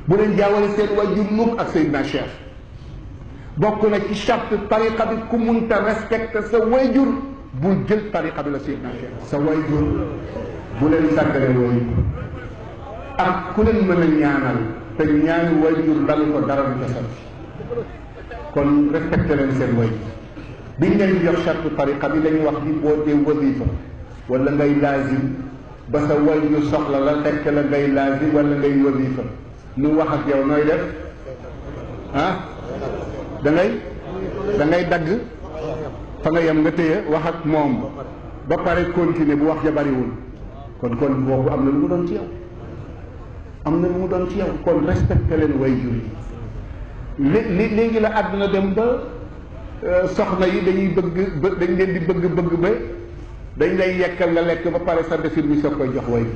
bu leen jaawale seen wayjur mukk ak Seydina Cheikh bokk na ci charte tariqa bi ku munta respecté sa wayjur bul jël tariqa bi la Seydina Cheikh sa wayjur bu leen sàggale wayjur ak ku leen mën a ñaanal te ñaanu wayjur dalu ko dara du jasal kon respecté leen seen wayjur biñ leen di jox charte tariqa bi dañuy wax ni boo dee wasifa wala ngay laazim ba sa wayjur soxla la fekk la ngay laazim wala ngay wasifa nu wax ak yow nooy def ah da ngay dagg fa nga yem nga téye wax ak moom ba pare continuer bu wax ja bariwul kon boobu am na lu mu doon ci yow am na lu mu doon ci yow kon respecté leen wayjur yi léegi la àdduna dem ba soxna yi dañuy bëgg dañ leen di bëgg ba dañ lay yekkal nga lekk ba pare sa defir bi soo koy jox wayjur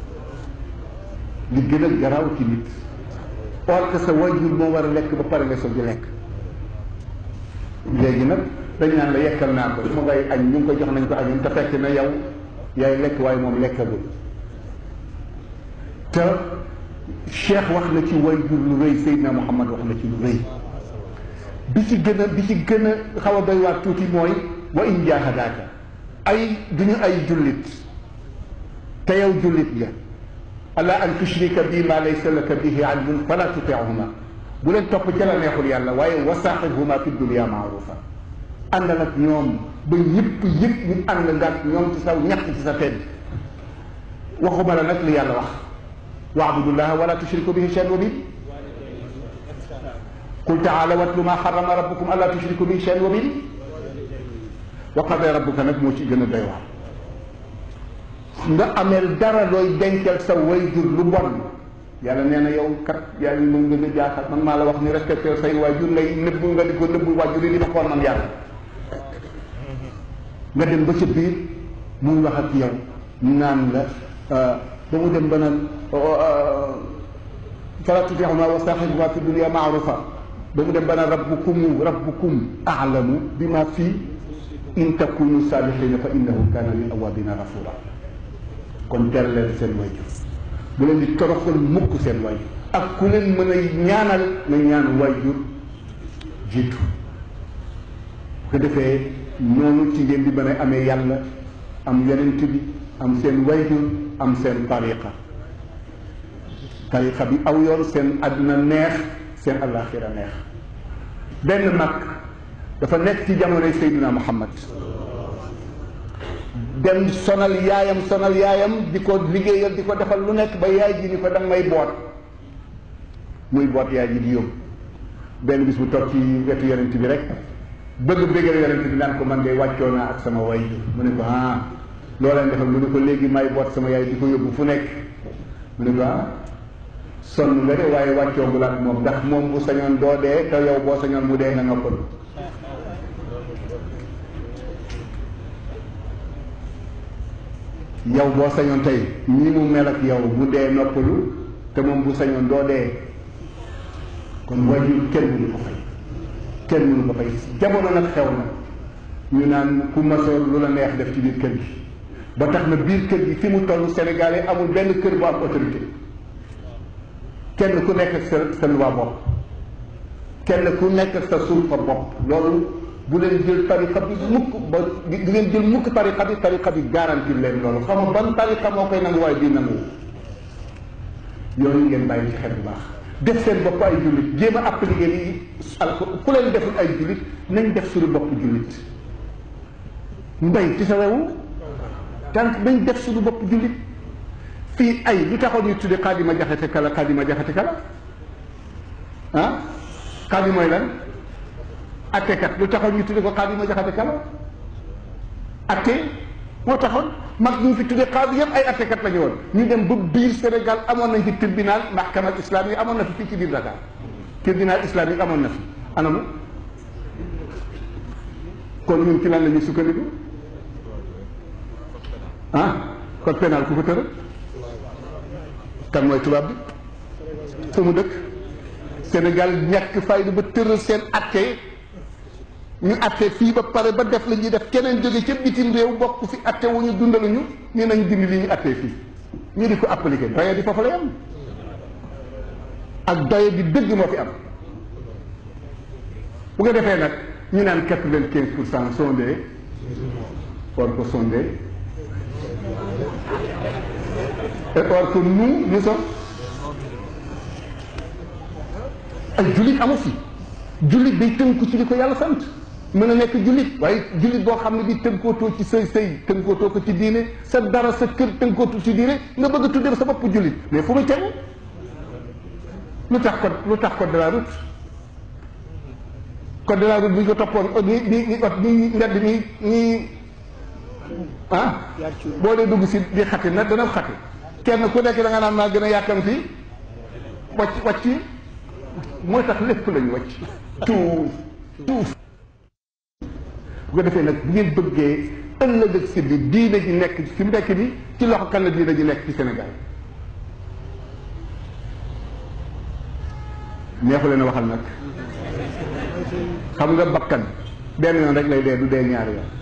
li gën a garaaw ci nit or que sa wayjur moo war a lekk ba pare nga soog di lekk léegi nag dañ naan la yekkal naa ko mu ngay añ ñu ngi ko jox nañ ko añum te fekk na yow yaay lekk waaye moom lekkagul te Cheikh wax na ci wayjur lu rëy Seydina Muhammad wax na ci lu rëy bi ci gën a xaw a doy waar tuuti mooy wa in jaahadaaka ay duñu ay jullit te yow jullit nga ala an tushrika bi ma laysa laka bihi ilmun fala tuti'huma bu leen topp ca la neexul yàlla waaye wa saaxibhuma fi dunya maarufa ànd nag ñoom ba ñëpp ñu ànd nga ak ñoom ci saw ñàkk ci sa tedd waxuma la nag li yàlla wax wa'budullaha wala tushriku bihi shay'an wa bil qul ta'ala watlu ma harrama rabbukum alla tushriku bihi shay'an wa bil wa qada rabbuka nag moo ci gën a doy waar nga ameel dara looy dencal sa wayjur lu bon yàlla nee na yow kat yaa ngi moom nga jaaxal man maa la wax ni respecté say waajur ngay nëbbu nga di ko nëbbu waajur yi di ma xool man yàlla nga dem ba ca biir muy wax ak yow naan la ba mu dem ba naan fala tuti'huma wa saahibuhuma fi dunya ma'rufa ba mu dem ba naan rabbukum a'lamu bima fi in takunu salihina fa innahu kana lil awabina ghafura kon tere leen seen wayjur bu leen di toroxal mukk seen wayjur ak ku leen mën a ñaanal na ñaan wayjur jiitu bu ko defee noonu ci ngeen di mën a amee yàlla am yonent bi am seen wayjur am seen tariqa bi aw yoon seen àdduna neex seen àllaaxira neex benn mag dafa nekk ci jamonoy Seydina Muhammad dem sonal yaayam di ko liggéeyal di ko defal lu nekk ba yaay ji ni ko danga may boot muy boot yaay ji di yóbbu benn bis bu toog ci wetu yonent bi rek bëgg bégal yonent bi naan ko man ngay wàccoo naa ak sama way mu ne ko loo leen defal mu ne ko léegi may boot sama yaay di ko yóbbu fu nekk mu ne ko sonn nga de waaye wàccoo bu laat moom ndax moom bu sañoon doo dee te yow boo sañoon mu dee nga noppal yow boo sañoon tey ñi mu mel ak yow bu dee noppalu te moom bu sañoon doo dee kon wajur kenn mënu ko fay jamono nag xew na ñu naan ku masoor lu la neex def ci biir kër gi ba tax na biir kër gi fi mu toll Sénégal yi amul benn kër bu am autorité kenn ku nekk ak sa loi bopp kenn ku nekk ak sa sulfa bopp loolu bu leen jël tariqa bi mukk ba du ngeen jël mukk tariqa bi garanti leen loolu xam nga ban tariqa moo koy nangu waaye bii nangu yooyu ngeen bàyyi ci xel bu baax def seen bopp ay jullit jéem a appliqué li ku leen deful ay jullit nañ def suñu bopp jullit mbay ci sa wewu tant nañ def suñu bopp jullit fii ay lu taxoon ñu tudde Xaadima Jaxate Kala xaadi mooy lan attekat lu taxoon ñu tudde ko Xaadima Jaxate Kala atte moo taxoon mag ñu fi tudde xaadi yëpp ay attekat la ñu woon ñu dem ba biir Sénégal amoon nañ fi tribunal mahkamal islamique amoon na fi fii ci biir Dakar tribunal islamique amoon na fi anamu kon ñun ci lan la ñuy sukkandiku code pénal ku ko tëral kan mooy tubaab bi fu mu dëkk Sénégal ñàkk fayda ba tëral seen atte ñu atte fii ba pare ba def la ñuy def keneen jóge ca bitim réew bokk fi atte wu ñu dundaluñu ni nañ dindi li ñu atte fii ñu di ko appliqué doye di foofu la yam ak doye bi dëgg moo fi am bu ko defee nag ñu naan 95% sont des or que sont des or que nous sommes ay jullit amu fi jullit day tënku ci li ko yàlla sant mën a nekk jullit waaye jullit boo xam ne bi tënkootoo ci sëy tënkootoo ko ci diine sa dara sa kër tënkootoo ci diine nga bëgg a tuddee sa bopp jullit mais fu muy tegu lu tax code de la route code de la route bu ñu ko toppoon ni mbedd ni boo dee dugg si di xati nag dana xati kenn ku nekk da nga naan maa gën a yàkkamti wàcc mooy tax lépp lañu wàcc tuuf bu ko defee nag bu ngeen bëggee ëllëg ak si bi diine ji nekk fi mu nekk bi ci loxo kan la diine ji nekk ci Sénégal neexu leen a waxal nag xam nga bakkan benn yoon rek lay dee du dee ñaari yoon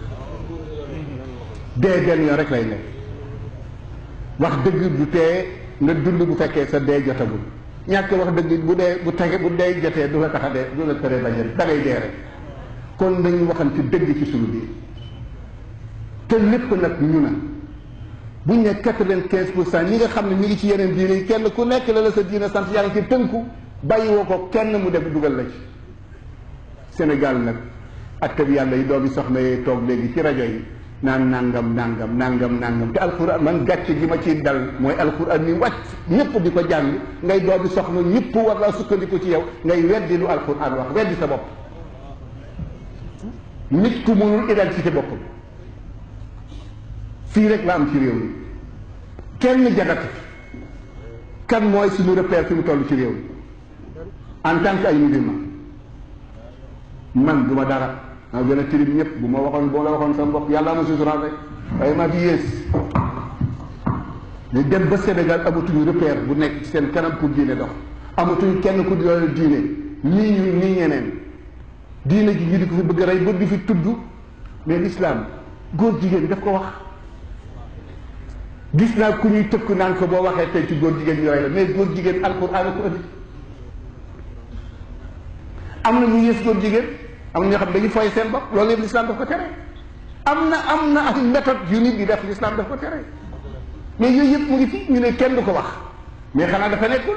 dee benn yoon rek lay nekk wax dëgg du tee nga dund bu fekkee sa dee jotagul ñàkk wax dëgg bu dee jotee du la tax a dee du la tere bañ a da ngay dee rek kon nañu waxante dëgg ci suñu biir te lépp nag ñu na buñ ne 95% ñi nga xam ne ñu ngi ci yeneen diine yi kenn ku nekk la sa diine sant yàlla ci tënku bàyyiwoo ko kenn mu def dugal la ci Sénégal nag attab yàlla yi doomi soxna yee toog léegi ci rajo yi naan nangam te alxuraan man gàcce gi ma ciy dal mooy alxuraan ni wàcc ñëpp di ko jàng ngay doomi soxna ñëpp war laa sukkandiku ci yow ngay weddi lu alxuraan wax weddi sa bopp nit ku mënul identité boppam fii rek la am ci réew mi kenn jagati kan mooy suñu repère fi mu toll ci réew mi en tant que ay musulman man du ma dara maa gën a tilim ñëpp bu ma waxoon sama bopp yàlla ma sutural rek waaye maa fi yées ñu dem ba Sénégal amatuñu repère bu nekk ci seen kanam pour diine dox amatuñu kenn ku doole diine nii ñeneen diine ji ñu di ko fi bëgg a rey ba di fi tudd mais l'islam góor jigéen daf ko wax gis naa ku ñuy tëkk naan ko boo waxee tey ci góor jigéen ñu rey la mais góor jigéen alxuraan ko indi am na ñu yées góor jigéen am na ñoo xam ne dañuy foy seen bopp loolu yëpp l'islam daf ko tere am na ak méthode yu nit di def l'islam daf ko tere mais yooyu yëpp mu ngi fi ñu ne kenn du ko wax mais xanaa dafa nekkul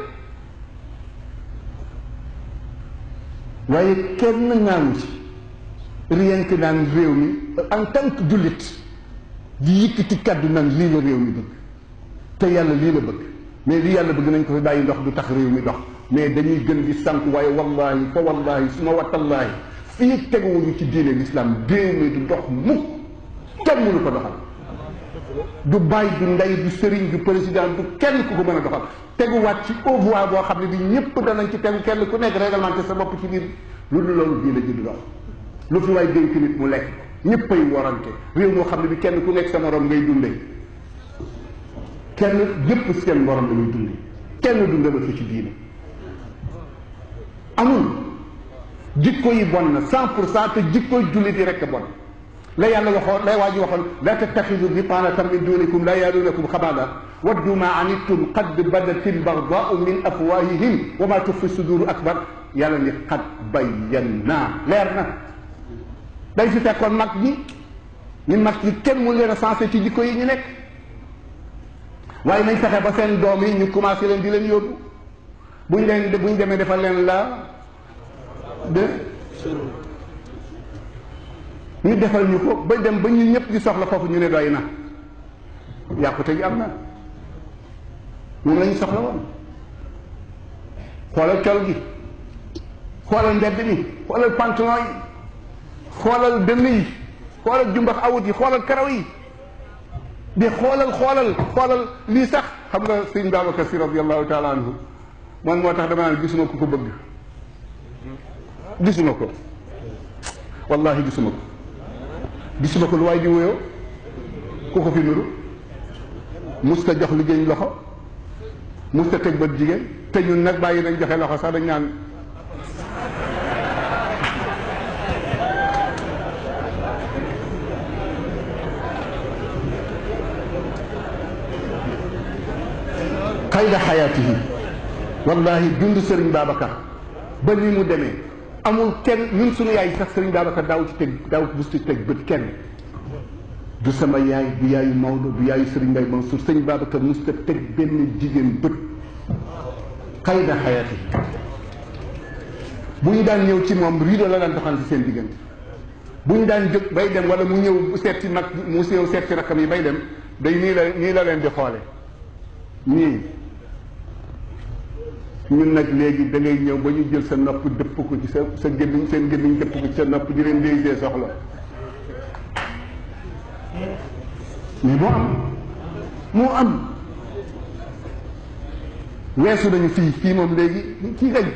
waaye kenn ñaanu ci rien que naan réew mi en tant que jullit di yëkkati kaddu naan lii la réew mi bëgg te yàlla lii la bëgg mais lii yàlla bëgg nañ ko fi bàyyi ndox du tax réew mi dox mais dañuy gën di sànq waaye wallahi suma watallaahi fii teguwuñu ci diine l'islam réew mi du dox mukk kenn mënu ko doxal du bàyyi du ndey du sëriñ du président du kenn ku ko mën a doxal teguwaat ci au voie boo xam ne bi ñëpp danañ ci tegu kenn ku nekk réglementé sa bopp ci biir lu dul loolu diine ji du dox lu fi waay dénk nit mu lekk ñëppay warante réew moo xam ne bi kenn ku nekk sa morom ngay dundee kenn ñëpp seen morom la ñuy dundee kenn dundee ba fi ci diine amul jikko yi bon na 100% te jikko jullit yi rek bon la yàlla waxoon lay waa ji waxoon la tattaxidu bitaanatan min dunikum la yaaluunakum xabaala waddu ma anittum qad badat albardaau min afwahihim wa ma tuxfi suduru akbar yàlla ni qad bayyannaa leer na day fi fekkoon mag ñi mag ñi kenn mu leen a sensé ci jikko yi ñu nekk waaye nañ fexe ba seen doom yi ñu commencé leen di leen yóbbu buñ demee defal leen la de ñu defal ñu ko ba dem ba ñu ñëpp di soxla foofu ñu ne doy na yàqute gi am na moom la ñu soxla woon xoolal col gi xoolal mbedd mi xoolal pantalon yi xoolal dënn yi xoolal jumbax awut yi xoolal karaw yi di xoolal lii sax xam nga sëñ Babacar Si radiyallahu taala anhu man moo tax dama naan gisuma ko bëgg gisuma ko wallahi gisuma ko lu waay di wéyoo ku ko fi nuru musta jox liggéey loxo musta teg bët jigéen te ñun nag bàyyi nañ joxe loxo sax dañ naan qayda xayaatihi wallahi dund Serigne Babacar ba ni mu demee amul kenn ñun suñu yaay sax Serigne Babacar daaw ci teg bët kenn du sama yaay du yaayu Maodo du yaayu Serigne Mbaye Mansour Serigne Babacar mosut a teg benn jigéen bët xayda xayati bu ñu daan ñëw ci moom rido la daan doxal ci seen diggante bu ñu daan jóg bay dem wala mu ñëw seet ci mag mu ñëw seet ci rakkam yi bay dem day nii la leen di xoole nii ñun nag léegi da ngay ñëw ba ñu jël sa nopp dëpp ko ci sa gémmiñ seen gémmiñ dëpp ko ci sa nopp di leen déysee soxla mais moo am weesu nañu fii moom léegi kii kañ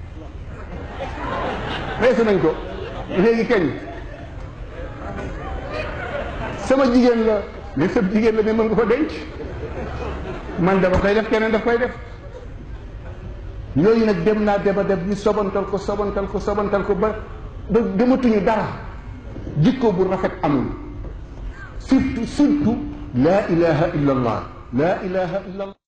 weesu nañ ko léegi kañ sama jigéen la mais sa jigéen la mais mën nga ko denc man dama koy def keneen daf koy def yooyu nag dem naa deba deb ñu sobantal ko ba dematuñu dara jikko bu rafet amul surtout laa ilaha illa allah